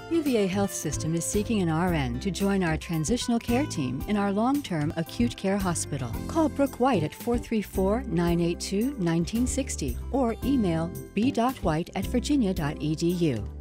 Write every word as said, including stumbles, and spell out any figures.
U V A Health System is seeking an R N to join our transitional care team in our long-term acute care hospital. Call Brooke White at four three four, nine eight two, one nine six zero or email b dot white at virginia dot e d u.